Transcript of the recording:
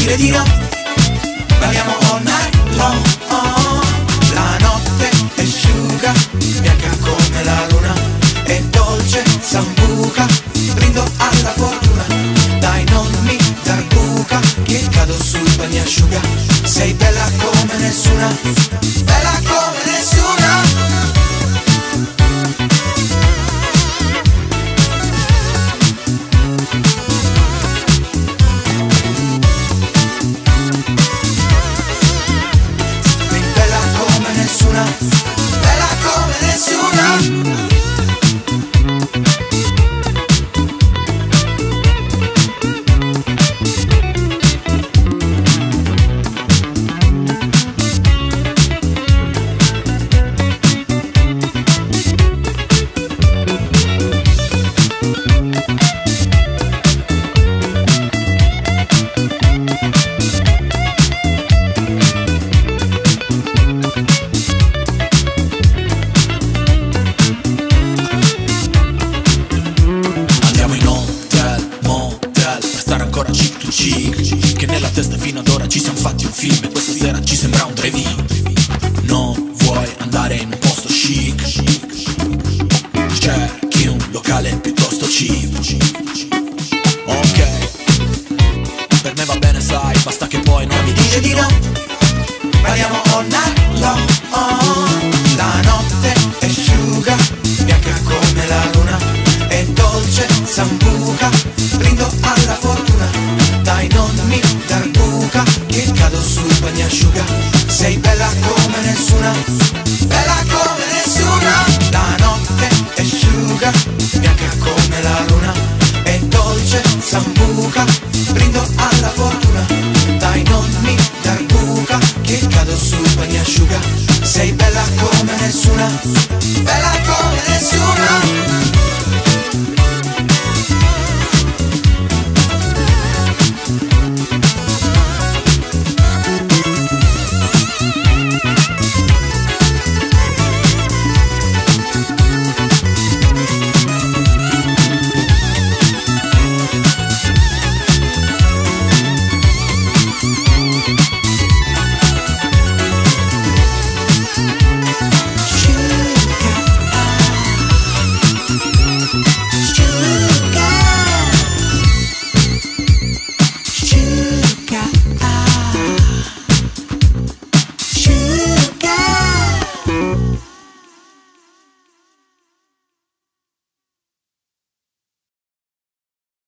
dire di no. Balliamo all night long. La notte è asciuga, bianca come la luna, è dolce, sambuca, brindo alla fortuna. Dai, non mi dar buca, che cado sul bagnasciuga. Sei bella come nessuna, bella come nessuna. Bella come nessuna. Chic to chic, che nella testa fino ad ora ci siamo fatti un film e questa sera ci sembra un drive-in. Non vuoi andare in un posto chic, cerchi un locale piuttosto cheap. Ok, per me va bene sai, basta che poi non mi dici di no. Balliamo all night